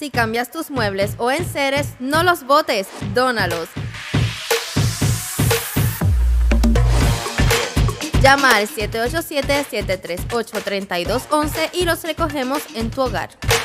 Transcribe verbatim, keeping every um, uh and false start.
Si cambias tus muebles o enseres, no los botes, dónalos. Llama al siete ocho siete, siete tres ocho, tres dos uno uno y los recogemos en tu hogar.